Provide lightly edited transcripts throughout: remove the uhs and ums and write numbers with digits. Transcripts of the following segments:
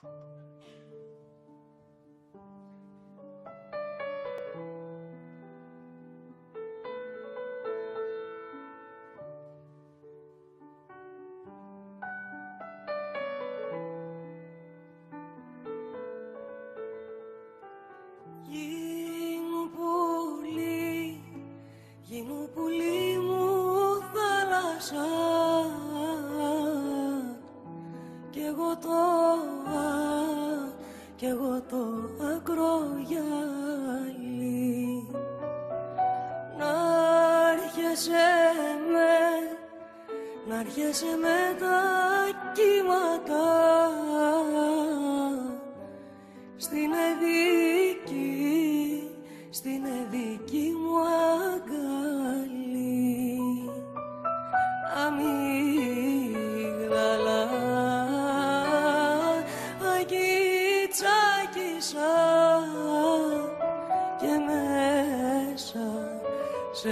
Γίνου πουλί μου θάλασσα κι εγώ το ακρογιάλι. Να έρχεσαι με τα κύματα στην εδική μου αγκαλή. Αμύγδαλα αγγιτσάκισα και μέσα σε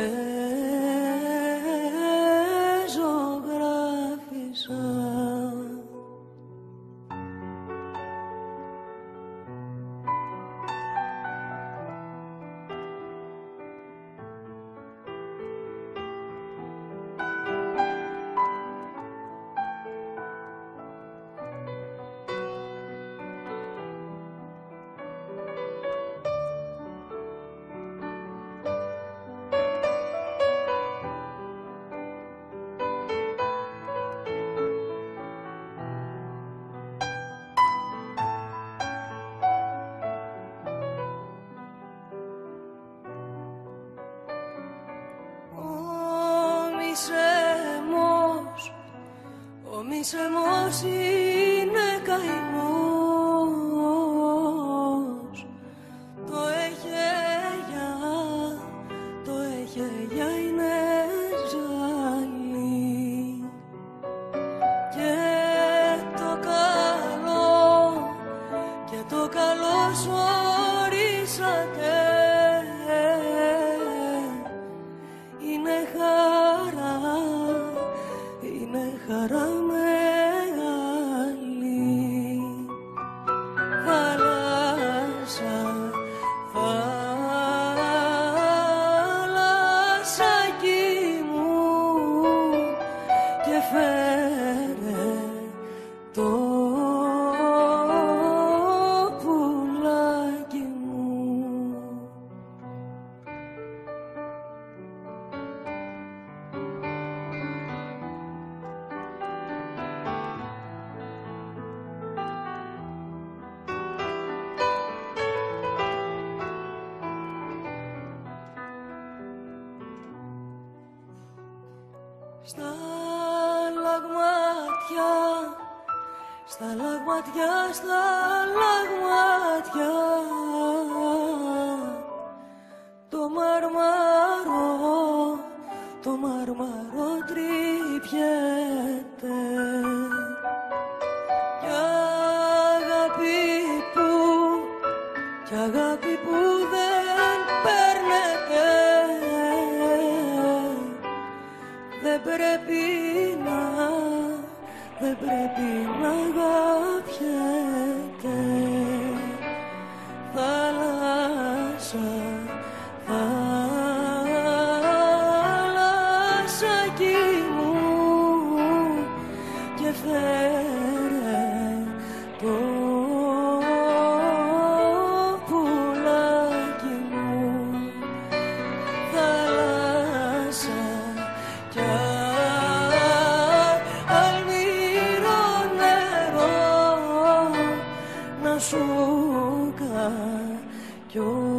ζωγράφισα. Ο μισεμός είναι καημός. Το έχε είναι ζάλι. Και το καλό ορίσατε. Είναι χαρά μεγάλη. Θάλασσάκι μου και φέρε το πουλάκι μου. Στα λαγματιά το μαρμαρό τρυπιέται. Κι αγάπη που δεν παίρνεται, δεν πρέπει να αγαπιέται. Θάλασσάκι μου και φέρε το πουλάκι μου. Θάλασσα κι αλμυρό νερό να σου κάνω